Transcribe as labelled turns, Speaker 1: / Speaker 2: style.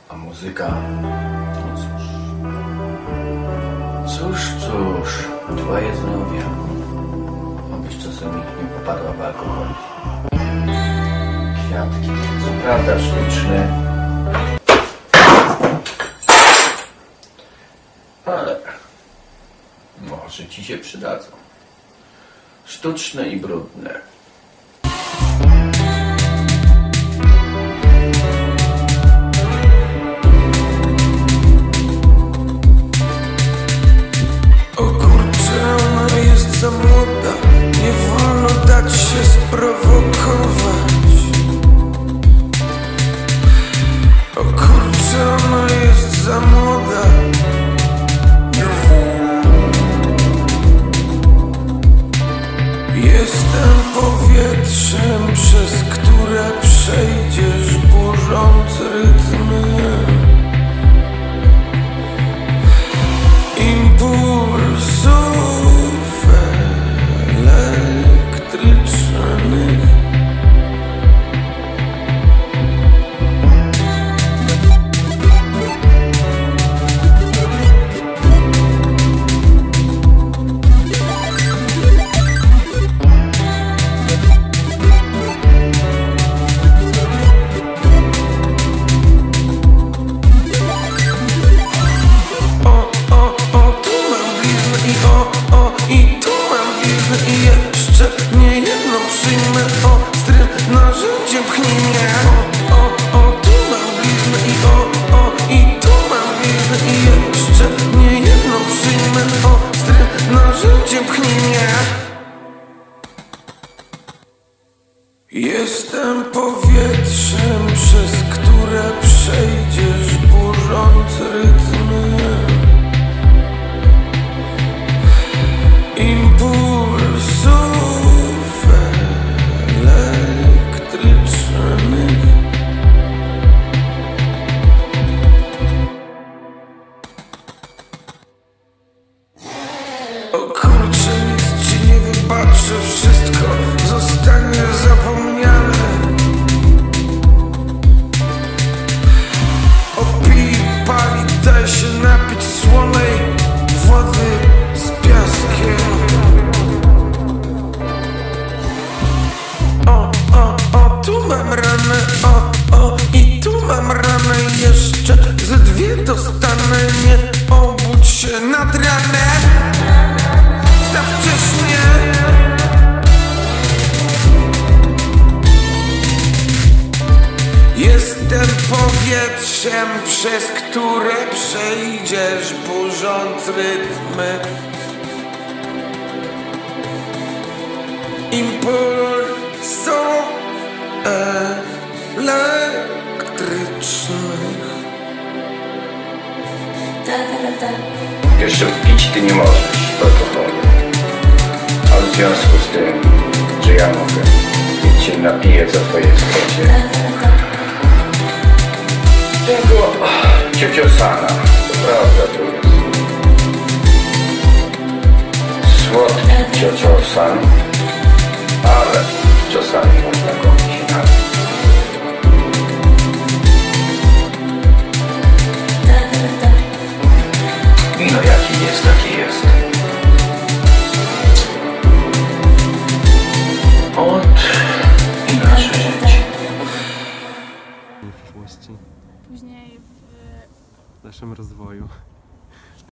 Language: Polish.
Speaker 1: A muzyka? No cóż, twoje zdrowie. Obyś czasami nie popadła w alkohol. Kwiatki, co prawda sztuczne, ale może ci się przydadzą. Sztuczne i brudne.
Speaker 2: Za młoda, nie wolno dać się sprowokować. O kurczę, ona jest za młoda. Jestem powietrzem, przez które przejdziesz, burząc rytmy. Impulsów elektrycznych. I tu mam bliznę i jeszcze nie jedno przyjmę. Ostrym narzędziem pchnij mnie. Tu mam bliznę i tu mam bliznę i jeszcze nie jedno przyjmę. Ostrym narzędziem pchnij mnie. Jestem powietrzem, przez które przejdziesz, burząc rytmy. Impulsów elektrycznych. O kurczę, nic ci nie wybaczę, wszystko zostanie zapomniane. Opij, pali, daj się napić słonej wody z piaskiem. Tu mam ranę, i tu mam ranę. Jeszcze ze dwie dostanę. Nie obudź się nad ranem za wcześnie. Jestem powietrzem, przez które przejdziesz, burząc rytmy. Impulsów elektrycznych.
Speaker 1: Jeszcze pić ty nie możesz alkoholu. Ale w związku z tym, że ja mogę, więc się napiję za twoje wsparcie. Tego ciociosana, to prawda to jest. Słodki ciociosan, ale czasami można go się napić. No jaki jest, taki jest. I nasze życie.
Speaker 3: W przyszłości,
Speaker 4: Później
Speaker 3: w naszym rozwoju.